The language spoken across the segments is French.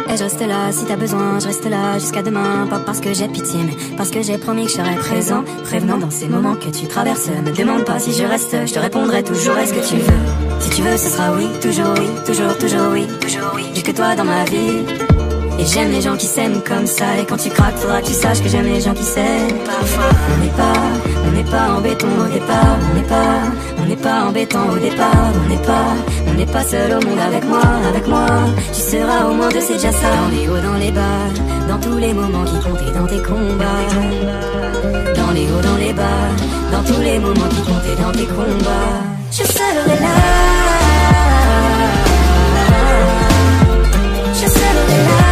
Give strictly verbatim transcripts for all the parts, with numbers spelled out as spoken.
Et je reste là, si t'as besoin, je reste là jusqu'à demain. Pas parce que j'ai pitié, mais parce que j'ai promis que je serai présent, prévenant dans ces moments que tu traverses. Me demande pas si je reste, je te répondrai toujours est-ce que tu veux. Si tu veux ce sera oui, toujours oui, toujours, toujours oui, toujours oui. J'ai que toi dans ma vie. Et j'aime les gens qui s'aiment comme ça. Et quand tu craques, faudra que tu saches que j'aime les gens qui s'aiment. Parfois, on n'est pas, on n'est pas en béton au départ. On n'est pas, on n'est pas embêtant au départ. On n'est pas, on n'est pas seul au monde avec moi, avec moi. Tu seras au moins deux, c'est déjà ça. Dans les hauts, dans les bas, dans tous les moments qui comptent et dans tes combats. Dans les hauts, dans les bas, dans tous les moments qui comptent et dans tes combats. Je serai là. Je serai là.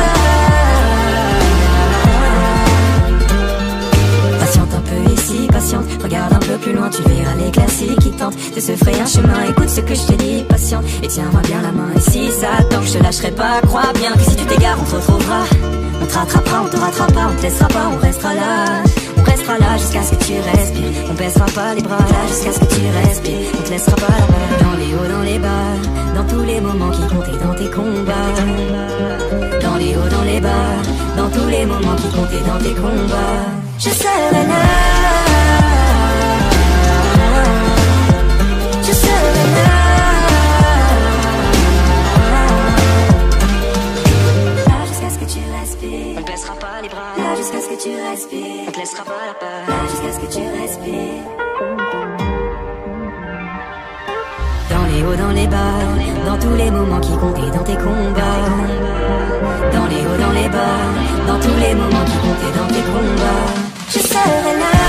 Patiente, regarde un peu plus loin, tu verras les classiques qui tentent de se frayer un chemin. Écoute ce que je te dis, patiente, et tiens-moi bien la main. Et si ça tombe, je te lâcherai pas, crois bien que si tu t'égares, on te retrouvera. On te rattrapera, on te rattrapera, on te laissera pas, on restera là. On restera là jusqu'à ce que tu respires. On baissera pas les bras là jusqu'à ce que tu respires. On te laissera pas là-bas. Dans les hauts, dans les bas, dans tous les moments qui comptent et dans tes combats. Dans les hauts, dans les bas, dans tous les moments qui comptent et dans tes combats. Je serai là. Je serai là. Là jusqu'à ce que tu respires. On ne baissera pas les bras. Là jusqu'à ce que tu respires. On te laissera pas la peur. Là jusqu'à ce que tu respires. Dans les hauts, dans les bas, dans tous les moments qui comptent et dans tes combats. Dans les hauts, dans les bas, dans tous les moments qui comptent et dans tes combats. Je serai là.